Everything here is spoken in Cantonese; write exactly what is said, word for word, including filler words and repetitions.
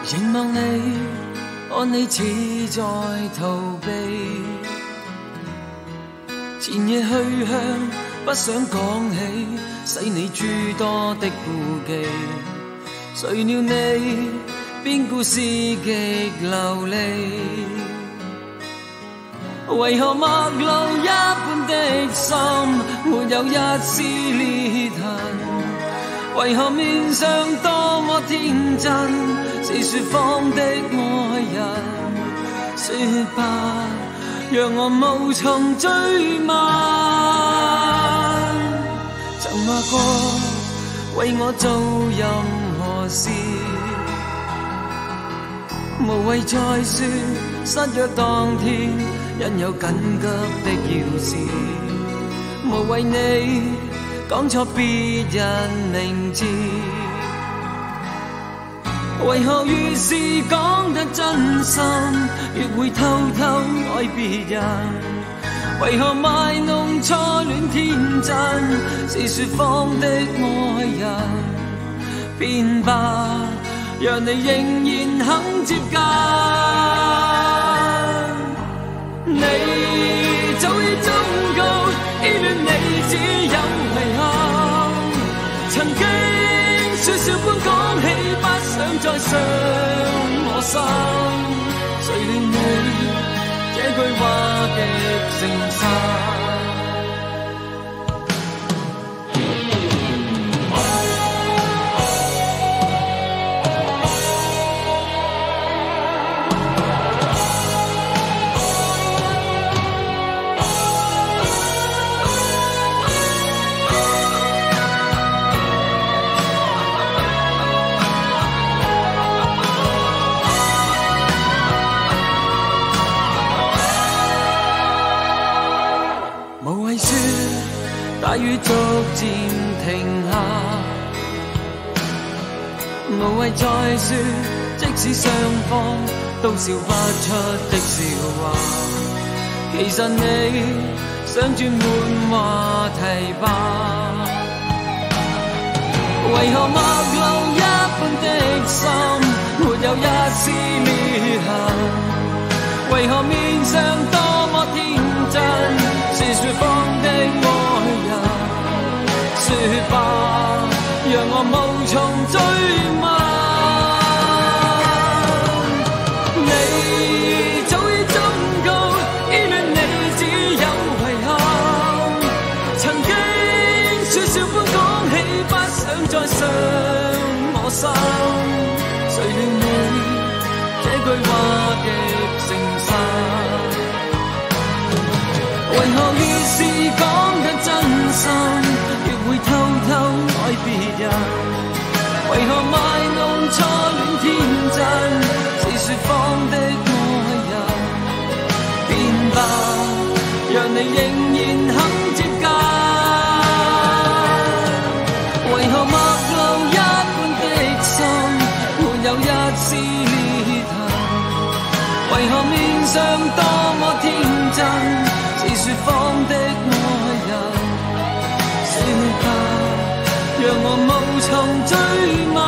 凝望你，看你似在逃避，前夜去向，不想講起，使你諸多的顧忌。誰料你，邊故事極流離？為何陌路一般的心，沒有一絲裂痕？為何面上多麼天真，是說謊的愛人？說吧，讓我無從追問。曾話過為我做任何事，無謂再說失約當天，因有緊急的要事。無謂你講錯別人名字，為何越是講得真心，越會偷偷愛別人？為何賣弄初戀天真，是說謊的愛人？變吧，讓你仍然肯接近。你早已忠告，依戀你只有遺憾。曾經說笑般講起，不想再傷我心。誰料你這句話極誠實。大雨逐漸停下，無謂再說，即使雙方都笑不出的笑話。其實你想轉換話題吧？為何陌路一般的心，沒有一絲裂痕？為何面上多麼天真，是說謊的愛人？說吧，讓我無從追問。你早已忠告，依戀你只有遺憾。曾經說笑般講起，不想再傷我心。誰料你這句話極誠實，為何越是講得真心，會偷偷愛別人？為何賣弄初戀天真，是說謊的愛人？變吧，讓你仍然肯接近。為何陌路一般的心，沒有一絲裂痕？為何面上多麼天真，是說謊的愛人？讓我無從追問。